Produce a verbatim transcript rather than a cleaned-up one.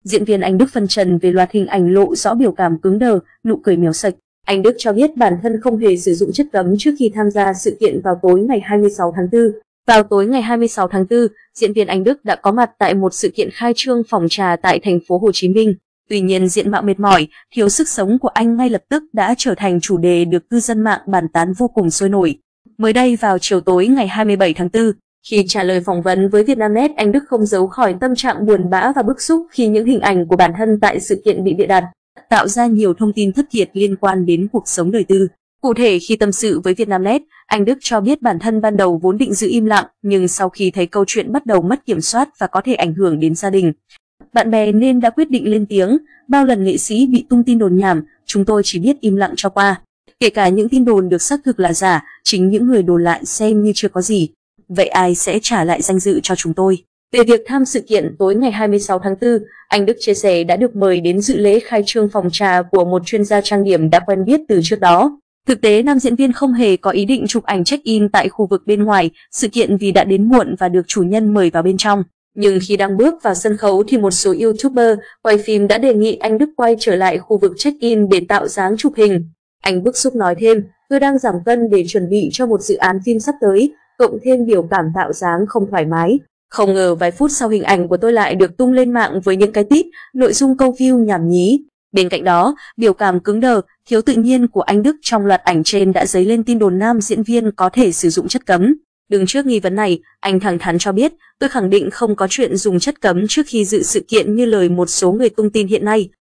Diễn viên Anh Đức phân trần về loạt hình ảnh lộ rõ biểu cảm cứng đờ, nụ cười méo sạch. Anh Đức cho biết bản thân không hề sử dụng chất cấm trước khi tham gia sự kiện vào tối ngày hai mươi sáu tháng tư. Vào tối ngày hai mươi sáu tháng tư, diễn viên Anh Đức đã có mặt tại một sự kiện khai trương phòng trà tại thành phố Hồ Chí Minh. Tuy nhiên, diện mạo mệt mỏi, thiếu sức sống của anh ngay lập tức đã trở thành chủ đề được cư dân mạng bàn tán vô cùng sôi nổi. Mới đây vào chiều tối ngày hai mươi bảy tháng tư, khi trả lời phỏng vấn với Vietnamnet, anh Đức không giấu khỏi tâm trạng buồn bã và bức xúc khi những hình ảnh của bản thân tại sự kiện bị bịa đặt, tạo ra nhiều thông tin thất thiệt liên quan đến cuộc sống đời tư. Cụ thể, khi tâm sự với Vietnamnet, anh Đức cho biết bản thân ban đầu vốn định giữ im lặng, nhưng sau khi thấy câu chuyện bắt đầu mất kiểm soát và có thể ảnh hưởng đến gia đình, bạn bè nên đã quyết định lên tiếng. Bao lần nghệ sĩ bị tung tin đồn nhảm, chúng tôi chỉ biết im lặng cho qua. Kể cả những tin đồn được xác thực là giả, chính những người đồn lại xem như chưa có gì. Vậy ai sẽ trả lại danh dự cho chúng tôi? Về việc tham sự kiện tối ngày hai mươi sáu tháng tư, anh Đức chia sẻ đã được mời đến dự lễ khai trương phòng trà của một chuyên gia trang điểm đã quen biết từ trước đó. Thực tế, nam diễn viên không hề có ý định chụp ảnh check-in tại khu vực bên ngoài sự kiện vì đã đến muộn và được chủ nhân mời vào bên trong. Nhưng khi đang bước vào sân khấu thì một số YouTuber quay phim đã đề nghị anh Đức quay trở lại khu vực check-in để tạo dáng chụp hình. Anh bức xúc nói thêm, tôi đang giảm cân để chuẩn bị cho một dự án phim sắp tới, cộng thêm biểu cảm tạo dáng không thoải mái. Không ngờ vài phút sau hình ảnh của tôi lại được tung lên mạng với những cái tít, nội dung câu view nhảm nhí. Bên cạnh đó, biểu cảm cứng đờ, thiếu tự nhiên của anh Đức trong loạt ảnh trên đã dấy lên tin đồn nam diễn viên có thể sử dụng chất cấm. Đứng trước nghi vấn này, anh thẳng thắn cho biết, tôi khẳng định không có chuyện dùng chất cấm trước khi dự sự kiện như lời một số người tung tin hiện nay.